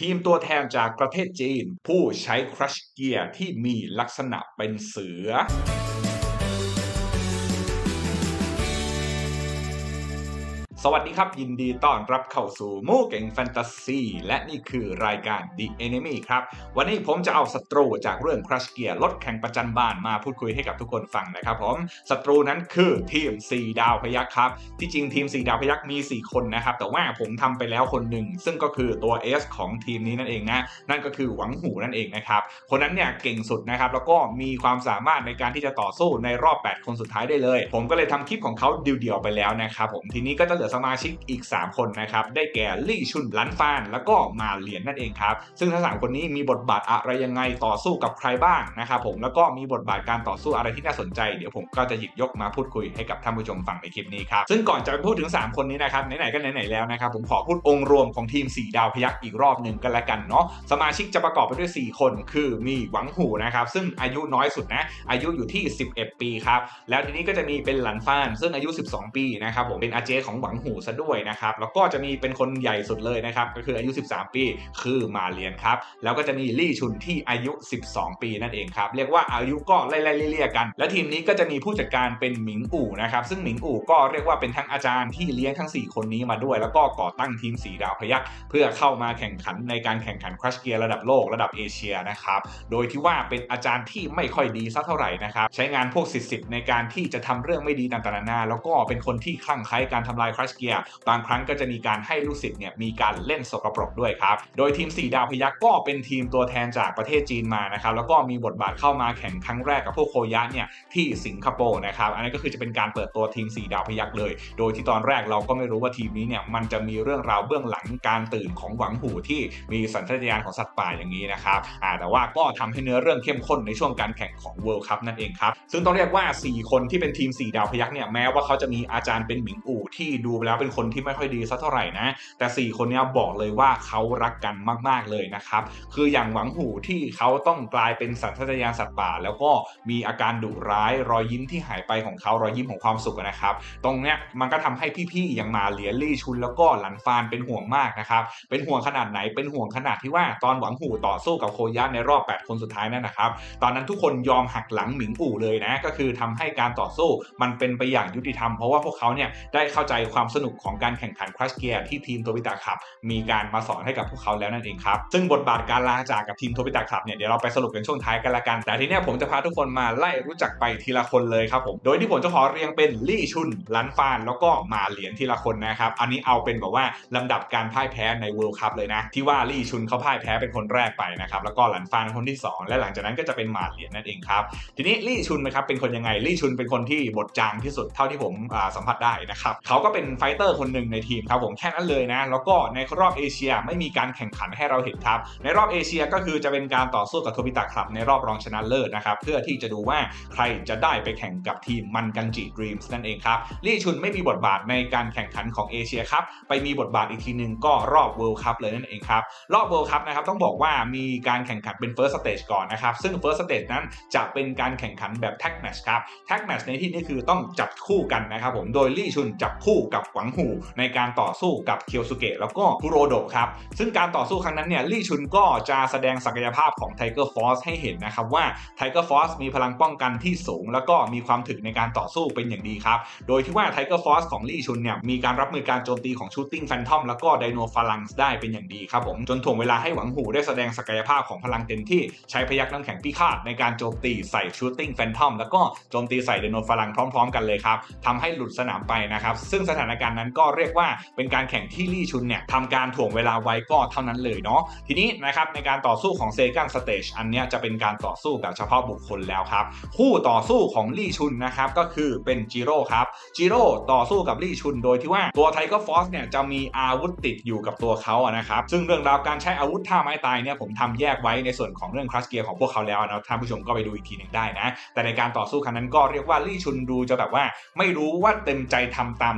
ทีมตัวแทนจากประเทศจีนผู้ใช้ครัชเกียร์ที่มีลักษณะเป็นเสือสวัสดีครับยินดีต้อนรับเข้าสู่หมู่เก่งแฟนตาซีและนี่คือรายการ The Enemy ครับวันนี้ผมจะเอาศัตรูจากเรื่อง Crush Gear รถแข่งประจันบานมาพูดคุยให้กับทุกคนฟังนะครับผมศัตรูนั้นคือทีม4ดาวพยัคฆ์ครับที่จริงทีม4ดาวพยัคฆ์มี4คนนะครับแต่ว่าผมทำไปแล้วคนหนึ่งซึ่งก็คือตัว S ของทีมนี้นั่นเองนะนั่นก็คือหวังหูนั่นเองนะครับคนนั้นเนี่ยเก่งสุดนะครับแล้วก็มีความสามารถในการที่จะต่อสู้ในรอบ8คนสุดท้ายได้เลยผมก็เลยทำคลิปของเขาเดี่ยวๆไปแล้วนะครับผมทีนี้ก็จะเหลือสมาชิกอีก3คนนะครับได้แก่ลี่ชุนหลันฟานแล้วก็มาเหรียญนั่นเองครับซึ่งทั้ง3คนนี้มีบทบาทอะไรยังไงต่อสู้กับใครบ้างนะครับผมแล้วก็มีบทบาทการต่อสู้อะไรที่น่าสนใจเดี๋ยวผมก็จะหยิบยกมาพูดคุยให้กับท่านผู้ชมฟังในคลิปนี้ครับซึ่งก่อนจะไปพูดถึง3คนนี้นะครับไหนๆก็ไหนๆแล้วนะครับผมขอพูดองค์รวมของทีม4ดาวพยัคฆ์อีกรอบหนึ่งกันละกันเนาะสมาชิกจะประกอบไปด้วย4คนคือมีหวังหูนะครับซึ่งอายุน้อยสุดนะอายุอยู่ที่11ปีครับแล้วทีนี้ก็จะมีเป็นหลันฟานซึ่งอายุ12ปีนะครับผมเป็นอาเจของหวังหูซะด้วยนะครับแล้วก็จะมีเป็นคนใหญ่สุดเลยนะครับก็คืออายุ13ปีคือมาเลียนครับแล้วก็จะมีลี่ชุนที่อายุ12ปีนั่นเองครับเรียกว่าอายุก็ไล่ๆเลี่ยกันและทีมนี้ก็จะมีผู้จัดการเป็นหมิงอู่นะครับซึ่งหมิงอู่ก็เรียกว่าเป็นทั้งอาจารย์ที่เลี้ยงทั้ง4คนนี้มาด้วยแล้วก็ก่อตั้งทีม4ดาวพยัคฆ์เพื่อเข้ามาแข่งขันในการแข่งขันครัชเกียร์ระดับโลกระดับเอเชียนะครับโดยที่ว่าเป็นอาจารย์ที่ไม่ค่อยดีสักเท่าไหร่นะครับใช้งานพวกศิษย์ในการที่จะทำเรื่องไม่ดีต่างๆนานาแล้วก็เป็นคนที่คลั่งไคล้การทำลายครัชเกียร์บางครั้งก็จะมีการให้ลูกศิษย์เนี่ยมีการเล่นสกปรกด้วยครับโดยทีม4ดาวพยัคฆ์ก็เป็นทีมตัวแทนจากประเทศจีนมานะครับแล้วก็มีบทบาทเข้ามาแข่งครั้งแรกกับพวกโคยะเนี่ยที่สิงคโปร์นะครับอันนี้ก็คือจะเป็นการเปิดตัวทีม4ดาวพยัคฆ์เลยโดยที่ตอนแรกเราก็ไม่รู้ว่าทีมนี้เนี่ยมันจะมีเรื่องราวเบื้องหลังการตื่นของหวังหูที่มีสัญชาตญาณของสัตว์ป่าอย่างนี้นะครับแต่ว่าก็ทำให้เนื้อเรื่องเข้มข้นในช่วงการแข่งของ World Cup นั่นเองครับซึ่งต้องเรียกว่า4คนที่เป็นทีม4ดาวพยัคฆ์เนี่ยแม้ว่าเขาจะมีอาจารย์เป็นหมิงอู่ที่ดูแล้วเป็นคนที่ไม่ค่อยดีสักเท่าไหร่นะแต่4คนนี้บอกเลยว่าเขารักกันมากๆเลยนะครับคืออย่างหวังหูที่เขาต้องกลายเป็นสัญชาตญาณสัตว์ป่าแล้วก็มีอาการดุร้ายรอยยิ้มที่หายไปของเขารอยยิ้มของความสุขนะครับตรงเนี้ยมันก็ทำให้พี่ๆอย่างมาเหลียลี่ชุนแล้วก็หลันฟานเป็นห่วงมากนะครับเป็นห่วงขนาดไหนเป็นห่วงขนาดที่ว่าตอนหวังหูต่อสู้กับโคยะในรอบ8คนสุดท้ายนั่นนะครับตอนนั้นทุกคนยอมหักหลังหมิงอู่เลยนะก็คือทำให้การต่อสู้มันเป็นไปอย่างยุติธรรมเพราะว่าพวกเขาเนี่ยได้เข้าใจความสนุกของการแข่งขันครัชเกียร์ที่ทีมโตบิตะขับมีการมาสอนให้กับพวกเขาแล้วนั่นเองครับซึ่งบทบาทการลาจากกับทีมโตบิตะขับเนี่ยเดี๋ยวเราไปสรุปกันช่วงท้ายกันละกันแต่ทีนี้ผมจะพาทุกคนมาไล่รู้จักไปทีละคนเลยครับผมโดยที่ผมจะขอเรียงเป็นลี่ชุนหลันฟานแล้วก็มาเหรียญทีละคนนะครับอันนี้เอาเป็นแบบว่าลำดับการพ่ายแพ้ใน World Cup เลยนะที่ว่าลี่ชุนเขาพ่ายแพ้เป็นคนแรกไปนะครับแล้วก็หลันฟานคนที่2และหลังจากนั้นก็จะเป็นมาเหรียญนั่นเองครับทีนี้ลี่ชุนนะครับเป็นคนยังไงลี่ชุนเป็นคนที่บทจางที่สุดเท่าที่ผมสัมผัสได้นะครับเขาก็เป็นไฟเตอร์คนหนึ่งในทีมครับผมแค่นั้นเลยนะแล้วก็ในรอบเอเชียไม่มีการแข่งขันให้เราเห็นครับในรอบเอเชียก็คือจะเป็นการต่อสู้กับโทบิตะคลับในรอบรองชนะเลิศนะครับเพื่อที่จะดูว่าใครจะได้ไปแข่งกับทีมมันกันจิดรีมส์นั่นเองครับลี่ชุนไม่มีบทบาทในการแข่งขันของเอเชียครับไปมีบทบาทอีกทีนึงก็รอบ World Cup เลยนั่นเองครับรอบ World Cup นะครับต้องบอกว่ามีการแข่งขันเป็น First Stage ก่อนนะครับซึ่ง First Stage นั้นจะเป็นการแข่งขันแบบ Tag Match ครับ Tag Match ในที่นี้คือต้องจับคู่กันนะครับผมโดยลี่ชุนจับคู่กับหวังหูในการต่อสู้กับเคียวสุเกะแล้วก็คุโรโดะครับซึ่งการต่อสู้ครั้งนั้นเนี่ยลี่ชุนก็จะแสดงศักยภาพของ Tiger Force ให้เห็นนะครับว่า Tiger Force มีพลังป้องกันที่สูงแล้วก็มีความถึกในการต่อสู้เป็นอย่างดีครับโดยที่ว่า Tiger Force ของลี่ชุนเนี่ยมีการรับมือการโจมตีของ Shooting Phantom แล้วก็ Dino Phalanx ได้เป็นอย่างดีครับผมจนถ่วงเวลาให้หวังหูได้แสดงศักยภาพของพลังเต็มที่ใช้พยัคฆ์น้ำแข็งพิฆาตในการโจมตีใส่ Shooting Phantom แล้วก็โจมตีใส่ Dino Phalanx พร้อมๆกันเลยครับทำให้หลุดสนามไปนะครับซึ่งสถานการณ์นั้นก็เรียกว่าเป็นการแข่งที่ลี่ชุนเนี่ยทำการถ่วงเวลาไว้ก็เท่านั้นเลยเนาะทีนี้นะครับในการต่อสู้ของเซคันด์สเตจอันนี้จะเป็นการต่อสู้แบบเฉพาะบุคคลแล้วครับคู่ต่อสู้ของลี่ชุนนะครับก็คือเป็นจิโร่ครับจิโร่ต่อสู้กับลี่ชุนโดยที่ว่าตัวไทเกอร์ฟอสเนี่ยจะมีอาวุธติดอยู่กับตัวเขานะครับซึ่งเรื่องราวการใช้อาวุธท่าไม้ตายเนี่ยผมทำแยกไว้ในส่วนของเรื่องครัชเกียร์ของพวกเขาแล้วนะท่านผู้ชมก็ไปดูอีกทีนึงได้นะแต่ในการต่อสู้ครั้งนั้นก็เรียกว่าลี่ชุนดูจะแบบว่าไม่รู้ว่าเต็มใจทำตามที่หมิง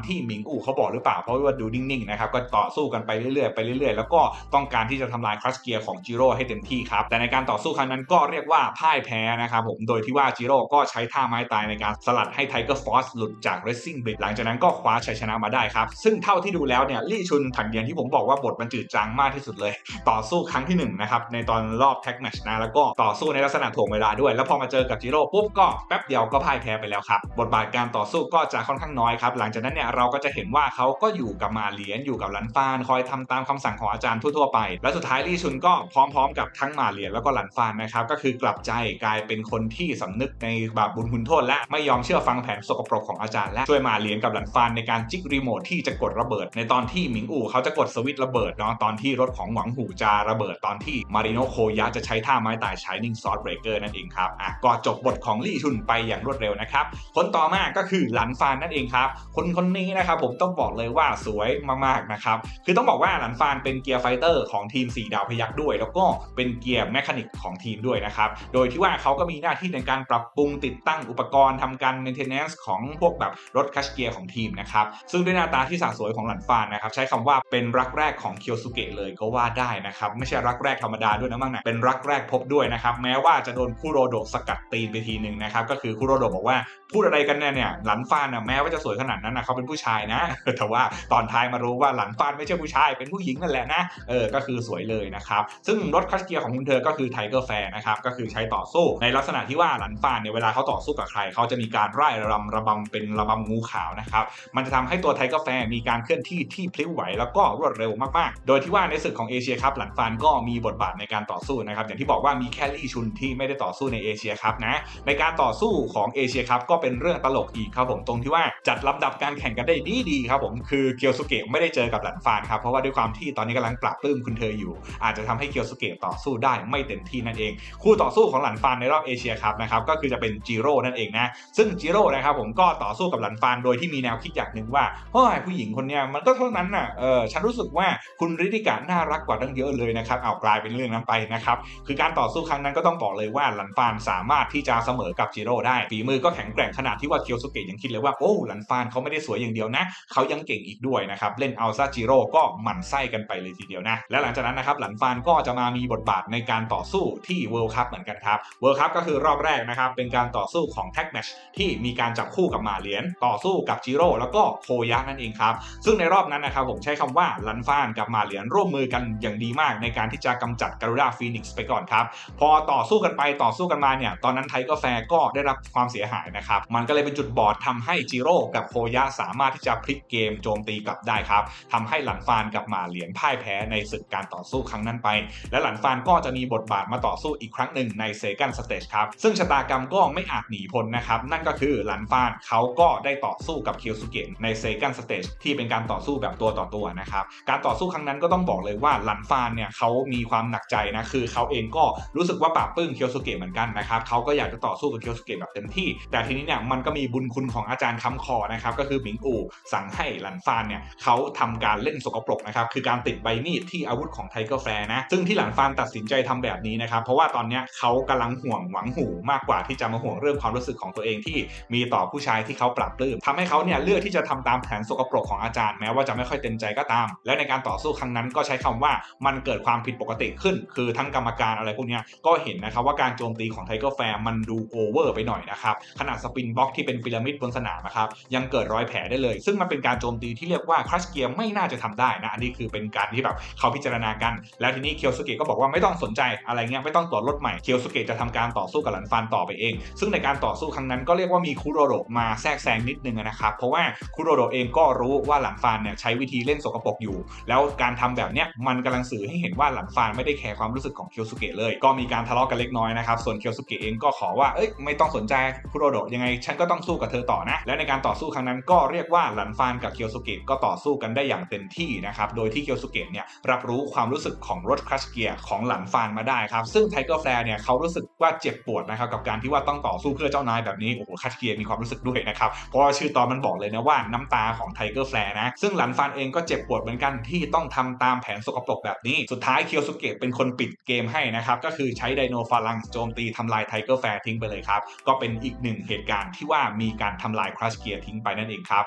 อู่เขาบอกหรือเปล่าเพราะว่าดูนิ่งๆนะครับก็ต่อสู้กันไปเรื่อยๆแล้วก็ต้องการที่จะทำลายคลัชเกียร์ของจิโร่ให้เต็มที่ครับแต่ในการต่อสู้ครั้งนั้นก็เรียกว่าพ่ายแพ้นะครับผมโดยที่ว่าจิโร่ก็ใช้ท่าไม้ตายในการสลัดให้ไทเกอร์ฟอสหลุดจากเรซซิ่งบริดหลังจากนั้นก็คว้าชัยชนะมาได้ครับซึ่งเท่าที่ดูแล้วเนี่ยลี่ชุนถังเดียนที่ผมบอกว่าบทมันจืดจางมากที่สุดเลยต่อสู้ครั้งที่1นะครับในตอนรอบแท็กแมชนะแล้วก็ต่อสู้ในลักษณะถ่วงเวลาด้วยแล้วพอมาเจอกับจิโร่ปุ๊บก็แป๊บเดียวก็พ่ายแพ้ไปแล้วครับบทบาทการต่อสู้ก็จะค่อนข้างน้อยครับหลังจากนั้นเนี่ยเราก็จะเห็นว่าเขาก็อยู่กับมาเหรียญอยู่กับหลันฟานคอยทำตามคำสั่งของอาจารย์ทั่วๆไปและสุดท้ายลี่ชุนก็พร้อมๆกับทั้งมาเหรียญแล้วก็หลันฟานนะครับก็คือกลับใจกลายเป็นคนที่สำนึกในบาปบุญคุณโทษและไม่ยอมเชื่อฟังแผนสกปรกของอาจารย์และช่วยมาเหรียญกับหลันฟานในการจิกรีโมทที่จะกดระเบิดในตอนที่หมิงอู่เขาจะกดสวิตช์ระเบิดเนาะตอนที่รถของหวังหูจะระเบิดตอนที่มาริโนโคยะจะใช้ท่าไม้ตาย Shining Sword Breaker นั่นเองครับก็จบบทของลี่ชุนไปอย่างรวดเร็วนะครับคนต่อมาก็คือหลันฟานนั่นเองครับคนนี้นะครับผมต้องบอกเลยว่าสวยมากๆนะครับคือต้องบอกว่าหลันฟานเป็นเกียร์ไฟเตอร์ของทีม4ดาวพยัคฆ์ด้วยแล้วก็เป็นเกียร์แมคานิกของทีมด้วยนะครับโดยที่ว่าเขาก็มีหน้าที่ในการปรับปรุงติดตั้งอุปกรณ์ทำการ maintenance ของพวกแบบรถคัชเกียร์ของทีมนะครับซึ่งด้วยหน้าตาที่สะสวยของหลันฟานนะครับใช้คำว่าเป็นรักแรกของเคียวสุเกะเลยก็ว่าได้นะครับไม่ใช่รักแรกธรรมดาด้วยนะมั้งนะเป็นรักแรกพบด้วยนะครับแม้ว่าจะโดนคุโรโดะสกัดตีนไปทีนึงนะครับก็คือคุโรโดะบอกว่าพูดอะไรกันเนี่ยหลันฟานแม้ว่าจะสวยขนาดนั้นนะเขาเป็นผู้ชายนะแต่ว่าตอนท้ายมารู้ว่าหลันฟานไม่ใช่ผู้ชายเป็นผู้หญิงนั่นแหละนะก็คือสวยเลยนะครับซึ่งรถคัชเกียร์ของคุณเธอก็คือไทเกอร์แฟร์นะครับก็คือใช้ต่อสู้ในลักษณะที่ว่าหลันฟานเนี่ยเวลาเขาต่อสู้กับใครเขาจะมีการร่ายระบำเป็นระบำงูขาวนะครับมันจะทำให้ตัวไทเกอร์แฟร์มีการเคลื่อนที่ที่พลิ้วไหวแล้วก็รวดเร็วมากๆโดยที่ว่าในศึกของเอเชียคัพหลันฟานก็มีบทบาทในการต่อสู้นะครับอย่างที่บอกว่ามีแค่ลี่ชุนที่ไม่ได้ต่อสู้ในเอเชียคัพนะในการต่อสู้ของเอเชียคัพก็เป็นเรื่องตลกอีกครับผมตรงที่ว่าจัดลำดับการแข่งกันได้ดีครับผมคือเกียวสุเกะไม่ได้เจอกับหลันฟานครับเพราะว่าด้วยความที่ตอนนี้กำลังปรับปลื้มคุณเธออยู่อาจจะทำให้เกียวสุเกะต่อสู้ได้ไม่เต็มที่นั่นเองคู่ต่อสู้ของหลันฟานในรอบเอเชียคัพนะครับก็คือจะเป็นจิโร่นั่นเองนะซึ่งจิโร่นะครับผมก็ต่อสู้กับหลันฟานโดยที่มีแนวคิดอย่างหนึ่งว่าเฮ้ยผู้หญิงคนนี้มันก็เท่านั้นน่ะฉันรู้สึกว่าคุณริติกะน่ารักกว่าตั้งเยอะเลยนะครับเอากลายเป็นเรื่องนั้นไปนะครับคือการต่อสู้ครั้งนั้นก็ต้องบอกเลยว่าหลันฟานสามารถที่จะเสมอกับจิโร่ได้ฝีมือก็แข็งแกร่งขนาดที่ว่าเคียวสุเกะยังคิดเลยว่าโอ้หลันฟานเขาไม่ได้สวยอย่างเดียวนะเขายังเก่งอีกด้วยนะครับเล่นเอาซาจิโร่ก็หมั่นไส้กันไปเลยทีเดียวนะและหลังจากนั้นนะครับหลันฟานก็จะมามีบทบาทในการต่อสู้ที่เวิลด์คัพเหมือนกันครับเวิลด์คัพก็คือรอบแรกนะครับเป็นการต่อสู้ของแท็กแมชที่มีการจับคู่กับมาเหรียญต่อสู้กับจิโร่แล้วก็โคยะนั่นเองครับซึ่งในรอบนั้นนะครับผมใช้คำว่าหลันฟานกับมาเหรียญร่วมมือกันอย่างดีมากในการที่จะกำจัดการูด้าฟีนิกซ์ไปก่อนครับพอต่อสู้กันไปต่อสู้กันมาเนี่ยตอนนั้นไทเกอร์แฟร์ก็ได้รับความเสียหายนะครับมันก็เลยเป็นจุดบอดทำให้จิโร่กับโคยะสามารถที่จะพลิกเกมโจมตีกลับได้ครับทำให้หลันฟานกับมาเหรียญพ่ายแพ้ในศึกการต่อสู้ครั้งนั้นไปและหลันฟานก็จะมีบทบาทมาต่อสู้อีกครั้งหนึ่งในเซคันด์สเตจครับซึ่งชะตากรรมก็ไม่อาจหนีพ้นนะครับนั่นก็คือหลันฟานเขาก็ได้ต่อสู้กับเคียวสุเกะในเซคันด์สเตจที่เป็นการต่อสู้แบบตัวต่อตัวนะครับการต่อสู้ครั้งนั้นก็ต้องบอกเลยว่าหลันฟานเนี่ยเขามีความหนักใจนะคือเขาเองก็รู้สึกว่าปราบปลื้มเคียวสุเกะเหมือนกันนะครับเขาก็อยากจะต่อสู้กับเคียวสุเกะแบบเต็มที่แต่ทีนี้เนี่ยมันก็มีบุญคุณของอาจารย์ค้ำคอนะครับก็คือหมิงอู่สั่งให้หลันฟานเนี่ยเขาทำการเล่นสกปรกนะครับคือการติดใบมีดที่อาวุธของไทเกอร์แฟร์นะซึ่งที่หลันฟานตัดสินใจทำแบบนี้นะครับเพราะว่าตอนนี้เขากำลังห่วงหวังหูมากกว่าที่จะมาห่วงเรื่องความรู้สึกของตัวเองที่มีต่อผู้ชายที่เขาปรับปลื้มทำให้เขาเนี่ยเลือกที่จะทำตามแผนสกปรกของอาจารย์แม้ว่าจะไม่ค่อยเต็มใจก็ตามและในการต่อสู้ครั้งนั้นก็ใช้คำว่ามันเกิดความผิดปกติขึ้นคือทั้งกรรมการอะไรพวกนี้ก็เห็นนะครับว่าการโจมตีของไทเกอร์แฟร์มันดูโอเวอร์ไปหน่อยนะครับขนาดสปินบล็อกที่เป็นพีระมิดบนสนามนะครับยังเกิดรอยแผลได้เลยซึ่งมันเป็นการโจมตีที่เรียกว่าครัชเกียร์ไม่น่าจะทำได้นะอันนี้คือเป็นการที่แบบเขาพิจารณากันแล้วทีนี้เคียวสุเกะก็บอกว่าไม่ต้องสนใจอะไรเงี้ยไม่ต้องตรวจรถใหม่เคียวสุเกะจะทำการต่อสู้กับหลันฟานต่อไปเองซึ่งในการต่อสู้ครั้งนั้นก็เรียกว่ามีคุโรโดะมาแทรกแซงนิดนึงนะครับเพราะว่าคุโรโดะเองก็รู้ว่าหลันฟานเนี่ยใช้วิธีเล่นสกปรกอยู่แล้วการทำแบบเนี้ยมันกำลังสื่อให้เห็นว่าหลันฟานไม่ได้แคร์ความรู้สึกของเคียวสุเกะเลยก็มีการทะเลาะกันเล็กน้อยนะครับส่วนเคียวสุเกะเองก็ขอว่าไม่ต้องสนใจคุโรโดะยังไงฉันก็ต้องสู้กับเธอต่อนะและในการต่อสู้ครั้งนั้นก็เรียกว่าหลันฟานกับเคียวสุเกะก็ต่อสู้กันได้อย่างเต็มที่นะครับโดยที่เคียวสุเกะเนี่ยรับรู้ความรู้สึกของรถครัชเกียร์ของหลันฟานมาได้ครับซึ่งไทเกอร์แฟร์เนี่ยเขารู้สึกว่าเจ็บปวดนะครับกับการที่ว่าต้องต่อสู้เพื่อเจ้านายแบบนี้โอ้โหครัชเกียร์มีความรู้สึกด้วยนะครับเพราะว่าชื่อตอนมันบอกเลยนะว่าน้ำตาของไทเกอร์แฟร์นะซึ่งหลันฟานเองก็เจ็บปวดเหมือนกันที่ต้องทำตามแผนสกปรกแบบนี้สุดท้ายเคียวสุเกะเป็นคนปิดเกมให้นะครับก็คือใช้ไดโนฟาลังโจมตีทำลายไทเกอร์แฟร์ทิ้งไปเลยครับก็เป็นอีกหนึ่งเหตุการณ์ที่ว่ามีการทำลายครัชเกียร์ทิ้งไปนั่นเองครับซึ่งส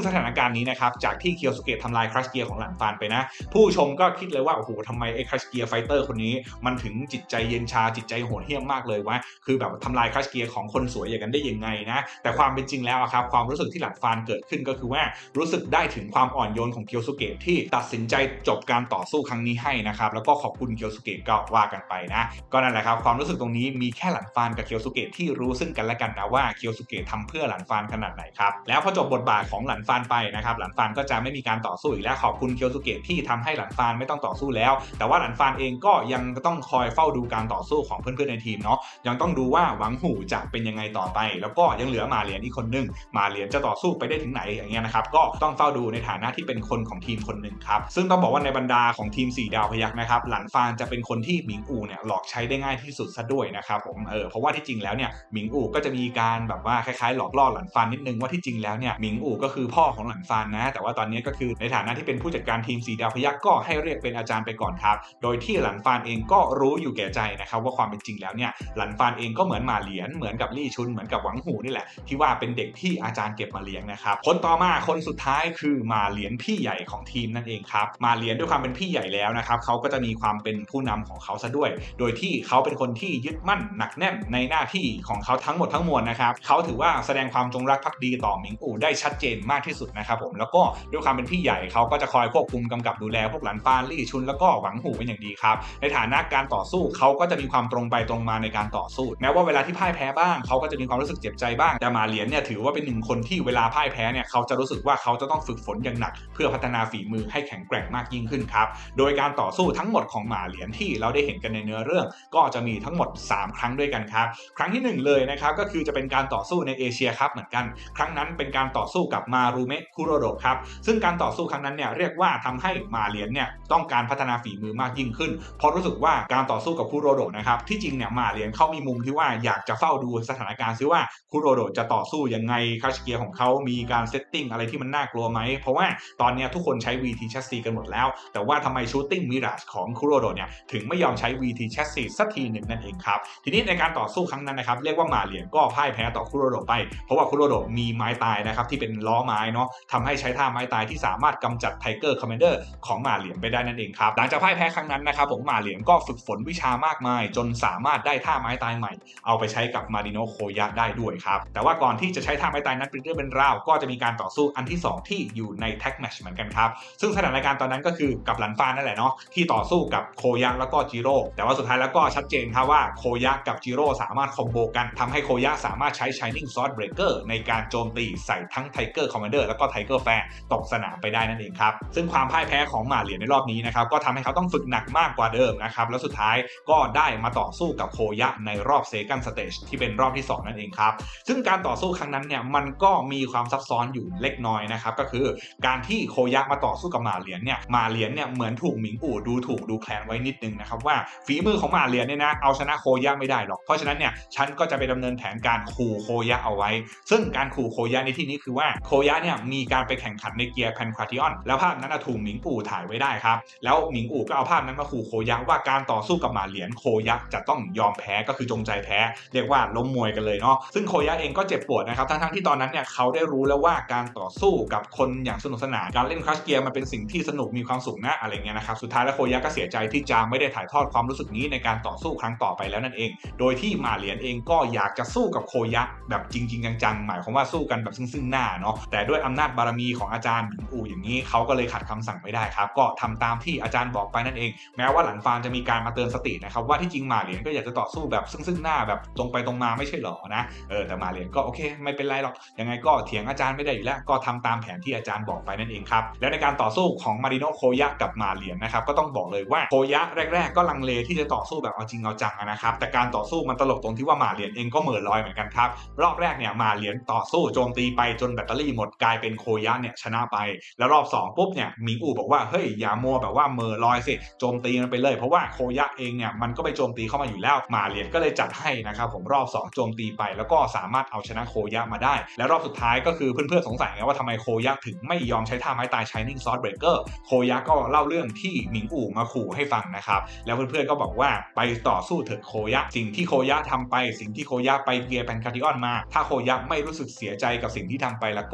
ถานการณ์นี้นะครับจากที่เคียวสุเกะทำลายครัชเกียร์ของหลันฟานไปนะผู้ชมก็คิดเลยว่าโอ้โหทำไมไอ้ครัชเกียร์ไฟเตอร์คนนี้มันถึงจิตใจเย็นชาจิตใจโหดเหี้ยมมากเลยวะคือแบบทำลายครัชเกียร์ของคนสวยอย่างนั้นได้ยังไงนะแต่ความเป็นจริงแล้วครับความรู้สึกที่หลันฟานเกิดขึ้นก็คือว่ารู้สึกได้ถึงความอ่อนโยนของเคียวสุเกะที่ตัดสินใจจบการต่อสู้ครั้งนี้ให้นะครับแล้วก็ขอบคุณเคียวสุเกะก็ว่ากันไปนะก็นั่นแหละครับความรู้สึกตรงนี้มีแค่หลันฟานกับเคียวสุเกะที่รู้ซึ่งกันและกันนะว่าเคียวสุเกะทำเพื่อหลันฟานขนาดไหนครับแล้วพอจบบทบาทของหลันฟานไปนะครับหลันฟานก็จะไม่มีการต่อสู้อีกแล้วขอบคุณเคียวสุเกะที่ทำให้หลันฟานไม่ต้องต่อสู้แล้วแต่ว่าหลันฟานเองก็ยังต้องคอยเฝ้าดูการต่อสู้ของเพื่อนๆในทีมเนาะยังต้องดูว่าหวังหูจะเป็นยังไงต่อไปแล้วก็ยังเหลือมาเหรียญอีกคนนึงมาเหรียญจะต่อสู้ไปได้ถึงไหนอย่างเงี้ยนะครับก็ต้องเฝ้าดูในฐานะที่เป็นคนของทีมคนหนึ่งครับซึ่งต้องบอกว่าในบรรดาของทีม4ดาวพยัคฆ์นะครับหลันฟานจะเป็นคนที่หมิงอู่เนี่ยหลอกใช้ได้ง่ายที่สุดซะด้วยนะครับผมเพราะว่าที่จริงแล้วเนี่ยหมิงอู่ก็จะมีการแบบว่าคล้ายๆหลอกล่อหลันฟานนิดนึงว่าที่จริงแล้วเนี่ยหมิงอู่ก็คือพ่อของหลันฟานนะแต่ว่าตอนนี้ก็คือในฐานะที่เป็นผู้จัดการทีม4ดาวพยัคฆ์ก็ให้เรียกเป็นอาจารย์ไปก่อนครับโดยที่หลันฟานเองก็รู้อยู่แก่ใจนะครับว่าความเป็นจริงแล้วเนี่ยหลันฟานเองก็เหมือนมาเหรียญเหมือนกับลี่ชุนเหมือนกับหวังหูนี่แหละที่ว่าเป็นเด็กที่อาจารย์เก็บมาเลี้ยงนะครับคนต่อมาคนสุดท้ายคือมาเหรียญพี่ใหญ่ของทีมนั่นเองครับมาเหรียญด้วยความเป็นพี่ใหญ่แล้วนะครับเขาก็จะมีความเป็นผู้นำของเขาซะด้วยโดยที่เขาเป็นคนที่ยึดมั่นหนักแน่นในหน้าที่ของเขาทั้งหมดทั้งมวลนะครับเขาถือว่าแสดงความจงรักภักดีต่อหมิงอู่ได้ชัดเจนมากที่สุดนะครับผมแล้วก็ด้วยความเป็นพี่ใหญ่เขาก็จะคอยควบคุมกำกับดูแลพวกหลันฟานลี่ชุนแล้วก็หวังหูเป็นอย่างดีครับในฐานะการต่อสู้เขาก็จะมีความตรงไปตรงมาในการต่อสู้แม้ว่าเวลาที่พ่ายแพ้บ้างเขาก็จะมีความรู้สึกเจ็บใจบ้างแต่มาเหรียญเนี่ยถือว่าเป็นหนึ่งคนที่เวลาพ่ายแพ้เนี่ยเขาจะรู้สึกว่าเขาจะต้องฝึกฝนอย่างหนักเพื่อพัฒนาฝีมือให้แข็งแกร่งมากยิ่งขึ้นครับโดยการต่อสู้ทั้งหมดของมาเหรียญที่เราได้เห็นกันในเนื้อเรื่องก็จะมีทั้งหมด3ครั้งด้วยกันครับครั้งที่1เลยนะครับก็คือจะเป็นการต่อสู้ในเอเชียครับเหมือนกันครั้งนั้นเป็นการต่อสู้กับมารูเมะคุโรโดะครับซึ่งการต่อสู้ครั้งนั้นเนี่ยเรียกว่าทำให้มาเหรียญเนี่ยต้องการพัฒนาฝีมือมากยิ่งขึ้นเพราะรู้สึกว่าการต่อสู้กับคุโรโดะนะครับที่จริงเนี่ยมาเหรียญเขามีมุมที่ว่าอยากจะเฝ้าดูสถานการณ์ซิว่าคุโรโดะจะต่อสู้ยังไงครัชเกียร์ของเขามีการเซตติ้งอะไรที่มันน่ากลัวไหมเพราะว่าตอนนี้ทุกคนใช้ VT Chassis กันหมดแล้วแต่ว่าทำไม Shooting Mirage ของคุโรโดะเนี่ยถึงไม่ยอมใช้ VT Chassis สักทีหนึ่งนั่นเองครับทีนี้ในการต่อสู้ครั้งนั้นนะครับเรียกว่ามาเหรียญก็พ่ายแพ้ต่อคุโรโดะไปเพราะว่าคุโรโดะมีไม้ตายนะครับที่เป็นล้อไม้เนาะทำให้ใช้ท่าไม้ตายที่สามารถกำจัดไทเกอร์คอมมานเดอร์ของมาเหรียญไปได้นั่นเองครับหลังจากพ่ายแพ้ครั้งนั้นนะครับผมมาเหรียญก็ฝึกฝนวิชามากมายจนสามารถได้ท่าไม้ตายใหม่เอาไปใช้กับมาริโนโคยะได้ด้วยครับแต่ว่าก่อนที่จะใช้ท่าไม้ตายนั้นเป็นเรื่องเป็นราวก็จะมีการต่อสู้อันที่2ที่อยู่ในแท็กแมชเหมือนกันครับซึ่งสถานการณ์ตอนนั้นก็คือกับหลันฟานนั่นแหละเนาะที่ต่อสู้กับโคยะแล้วก็จิโร่แต่ว่าสุดท้ายแล้วก็ชัดเจนครับว่าโคยะกับจิโร่สามารถคอมโบกันทำให้โคยะสามารถใช้ Shining Sword Breaker ในการโจมตีใส่ทั้ง Tiger Commander แล้วก็ Tiger Fan ตกสนามไปได้นั่นเองครับซึ่งความพ่ายแพ้ของมาเหรียญในรอบนี้นะครับก็ทำให้เขาต้องฝึกหนักมากกว่าเดิมนะครับแล้วสุดท้ายก็ได้มาต่อสู้กับโคยะในรอบ Second Stage ที่เป็นรอบที่2นั่นเองครับซึ่งการต่อสู้ครั้งนั้นเนี่ยมันก็มีความซับซ้อนอยู่เล็กน้อยนะครับก็คือการที่โคยะมาต่อสู้กับมาเหรียญเนี่ยเหมือนถูกหมิงอู่ดูถูกดูแคลนไว้นิดนึงนะครับว่าฝีมือของมาเหรียญเนี่ยนะเอาชนะโคยะไม่ได้หรอกเพราะฉะนั้นเนี่ยฉันก็จะไปดำเนินแผนการขู่โคยะเอาไว้ซึ่งการขู่โคยะในที่นี้คือว่าโคยะเนี่ยมีการไปแข่งขันในเกียร์แพนคราติออนแล้วภาพนั้นถูกหมิงอู่ถ่ายไว้ได้ครับแล้วหมิงอู่ก็เอาภาพนั้นมาขู่โคยะว่าการต่อสู้กับมาเหรียญโคยะจะต้องยอมแพ้ก็คือจงใจแพ้เรียกว่าล้มมวยกันเลยเนาะซึ่งโคยะเองก็เจ็บปวดนะครับทั้งที่ตอนนั้นเนี่ยเขาได้รู้แล้วว่าการต่อสู้กับคนอย่างสนุกสนานการเล่นครัชเกียร์มันเป็นสิ่งที่สนุกมีความสุขนะอะไรเงี้ยนะครับสุดท้ายแล้วโคยะก็เสียใจที่จะไม่ได้ถ่ายทอดความรู้สึกนี้ในการต่อสู้ครั้งต่อไปแล้วนั่นเองโดยที่มาเหรียญเองก็อยากจะสู้กับโคยะแบบจริงๆจังๆหมายความว่าสู้กันแบบซึ่งหน้าเนาะแต่ด้วยอำนาจบารมีของอาจารย์หมิงอู่อย่างนี้เขาก็เลยขัดคำสั่งไม่ได้ครับก็ทำตามที่อาจารย์บอกไปนั่นเองแม้ว่าหลันฟานจะมีการมาเตือนสตินะครับว่าที่จริงมาเหรียญก็อยากจะต่อสู้แบบซึ่งหน้าแบบตรงไปตรงมาไม่ใช่หรอนะแต่มาเหรียญก็โอเคไม่เป็นไรหรอกยังไงก็เถียงอาจารย์ไม่ได้อยู่แล้วก็ทำตามแผนที่อาจารย์บอกไปนั่นเองครับแล้วในการต่อสู้ของมาริโนโคยะกับมาเหรียญนะครับก็ต้องบอกเลยว่าโคยะแรกๆก็ลังเลที่จะต่อสู้แบบเอาจริงเอาจังนะครับแต่การต่อสู้มันตลกตรงที่ว่ามาเหรียญเองก็เหม่อลอยเหมือนกันครับรอบแรกเนี่ยมาเหรียญต่อสู้โจมตีไปจนแบตเตอรี่หมดกลายเป็นโคยะเนี่ยชนะไปแล้วรอบ2ปุ๊บเนี่ยหมิงอู่บอกว่าเฮ้ยอย่ามัวแบบว่าเหม่อลอยสิโจมตีมันไปเลยเพราะว่าโคยะเองเนี่ยมันก็ไปโจมตีเข้ามาอยู่แล้วมาเหรียญก็เลยจัดให้นะครับผมรอบ2โจมตีไปแล้วก็สามารถเอาชนะโคยะมาได้และรอบสุดท้ายก็คือเพื่อนๆสงสัยไงว่าทำไมโคยะถึงไม่ยอมใช้ท่าไม้ตาย Shining Sword Breaker โคยะก็เล่าเรื่องที่หมิงอู่มาขู่ให้ฟังนะครับแล้วเพื่อนๆก็บอกว่าไปต่อสู้เถิดโคยะสิ่งที่โคยะทำไปสิ่งที่โคยะไปเกียร์แพนคาร์ติออนมาถ้าโคยะไม่รู้สึกเสียใจกับสิ่งที่ทำไปแล้วก็จัด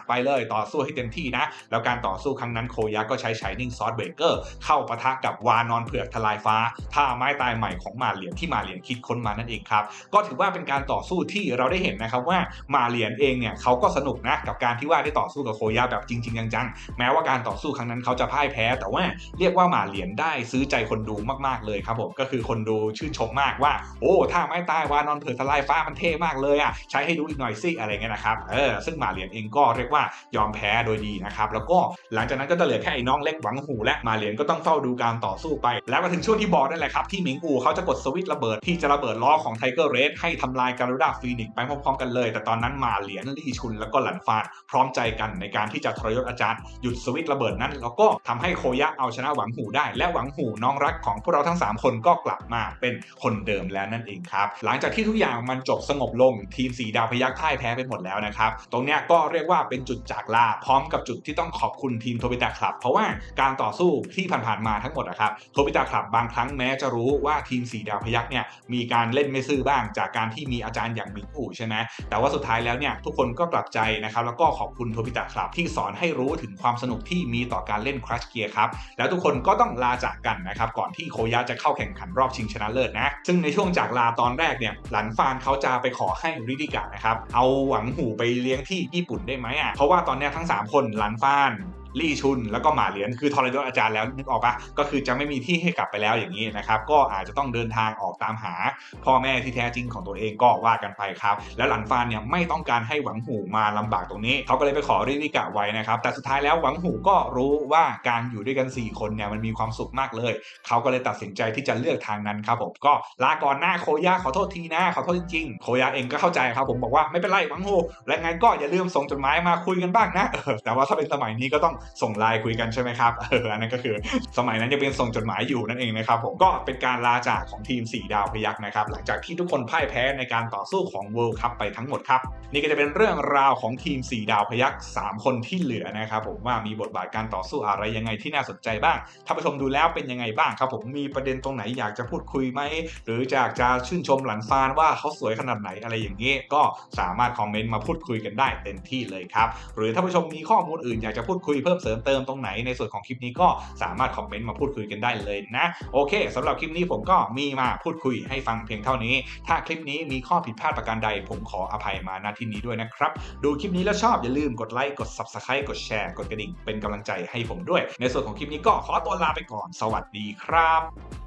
ไปเลยต่อสู้ให้เต็มที่นะแล้วการต่อสู้ครั้งนั้นโคยะก็ใช้ Shining Sword Breaker เข้าปะทะกับวานอนเผือกทลายฟ้าท่าไม้ตายใหม่ของมาเหรียญที่มาเหรียญคิดค้นมานั่นเองครับก็ถือว่าเป็นการต่อสู้ที่เราได้เห็นนะครับว่ามาเหรียญเองเนี่ยเขาก็สนุกนะกับการที่ว่าได้ต่อสู้กับโคยะแบบจริงๆจังๆแม้ว่าการต่อสู้ครั้งนั้นเขาจะพ่ายแพ้แต่ว่าเรียกว่ามาเหรียญได้ซื้อใจคนดูมากๆเลยครับผมก็คือคนดูชื่นชมมากว่าโอ้ท่าไม้ตายวานอนเผือกทลายฟ้ามันเท่มากเลยอ่ะใช้ให้ดูอีกหน่อยสิอะไรเงี้ยนะครับซึ่งมาเหรียญเองก็เรียกว่ายอมแพ้โดยดีนะครับแล้วก็หลังจากนั้นก็จะเหลือแค่ไอ้น้องเล็กหวังหูและมาเหรียญก็ต้องเฝ้าดูการต่อสู้ไปแล้วมาถึงช่วงที่บอกนั่นแหละครับที่หมิงอู่เขาจะกดสวิตช์ระเบิดที่จะระเบิดล้อของไทเกอร์เรดให้ทำลายการูด้าฟีนิกซ์ไปพร้อมๆกันเลยแต่ตอนนั้นมาเหรียญลี่ชุนแล้วก็หลันฟานพร้อมใจกันในการที่จะทรยศอาจารย์หยุดสวิตช์ระเบิดนั้นแล้วก็ทำให้โคยะเอาชนะหวังหูได้และหวังหูน้องรักของพวกเราทั้ง3คนก็กลับมาเป็นคนเดิมแล้วนั่นเองครับหลังจากที่ทุกอย่างมันจบสงบลงทีม4ดาวพยัคฆ์พ่ายแพ้ไปหมดแล้วนะครับตรงเนี้ยก็เรียกว่าเป็นจุดจากลาพร้อมกับจุดที่ต้องขอบคุณทีมโทบิตะคลับเพราะว่าการต่อสู้ที่ผ่านๆมาทั้งหมดนะครับโทบิตะคลับบางครั้งแม้จะรู้ว่าทีม4ดาวพยัคฆ์เนี่ยมีการเล่นไม่ซื่อบ้างจากการที่มีอาจารย์อย่างหมิงอู่ใช่ไหมแต่ว่าสุดท้ายแล้วเนี่ยทุกคนก็กลับใจนะครับแล้วก็ขอบคุณโทบิตะคลับที่สอนให้รู้ถึงความสนุกที่มีต่อการเล่นครัชเกียร์ครับแล้วทุกคนก็ต้องลาจากกันนะครับก่อนที่โคยะจะเข้าแข่งขันรอบชิงชนะเลิศนะซึ่งในช่วงจากลาตอนแรกเนี่ยหลันฟานเขาจะไปขอให้ริดิกะนะครับเอาหวังหูไปเลี้ยงที่ญี่ปุ่นได้ไหมเพราะว่าตอนนี้ทั้ง3คนหลันฟานลี่ชุนแล้วก็หมาเหรียญคือทรยศอาจารย์แล้วนึกออกปะก็คือจะไม่มีที่ให้กลับไปแล้วอย่างนี้นะครับก็อาจจะต้องเดินทางออกตามหาพ่อแม่ที่แท้จริงของตัวเองก็ว่ากันไปครับแล้วหลันฟานเนี่ยไม่ต้องการให้หวังหูมาลำบากตรงนี้เขาก็เลยไปขอรินิกะไว้นะครับแต่สุดท้ายแล้วหวังหูก็รู้ว่าการอยู่ด้วยกัน4คนเนี่ยมันมีความสุขมากเลยเขาก็เลยตัดสินใจที่จะเลือกทางนั้นครับผมก็ลาก่อนหน้าโคยะขอโทษทีนะขอโทษจริงๆโคยะเองก็เข้าใจครับผมบอกว่าไม่เป็นไรหวังหูและงั้นก็อย่าลืมส่งจดหมายมาคุยกันบ้างนะแต่ว่าถ้าเป็นสมัยนี้ก็ต้องส่งไลน์คุยกันใช่ไหมครับอันนั้นก็คือสมัยนั้นจะเป็นส่งจดหมายอยู่นั่นเองนะครับผมก็เป็นการลาจากของทีม4ดาวพยัคฆ์นะครับหลังจากที่ทุกคนพ่ายแพ้ในการต่อสู้ของ World Cup ไปทั้งหมดครับนี่ก็จะเป็นเรื่องราวของทีม4ดาวพยัคฆ์3คนที่เหลือนะครับผมว่ามีบทบาทการต่อสู้อะไรยังไงที่น่าสนใจบ้างท่านผู้ชมดูแล้วเป็นยังไงบ้างครับผมมีประเด็นตรงไหนอยากจะพูดคุยไหมหรืออยากจะชื่นชมหลันฟานว่าเขาสวยขนาดไหนอะไรอย่างนี้ก็สามารถคอมเมนต์มาพูดคุยกันได้เต็มที่เลยครับหรือท่านผู้ชมมีข้อมูลอื่นอยากจะพูดคุยเพิ่มเสริมเติมตรงไหนในส่วนของคลิปนี้ก็สามารถคอมเมนต์มาพูดคุยกันได้เลยนะโอเคสำหรับคลิปนี้ผมก็มีมาพูดคุยให้ฟังเพียงเท่านี้ถ้าคลิปนี้มีข้อผิดพลาดประการใดผมขออภัยมาณที่นี้ด้วยนะครับดูคลิปนี้แล้วชอบอย่าลืมกดไลค์กด Subscribe กดแชร์กดกระดิ่งเป็นกำลังใจให้ผมด้วยในส่วนของคลิปนี้ก็ขอตัวลาไปก่อนสวัสดีครับ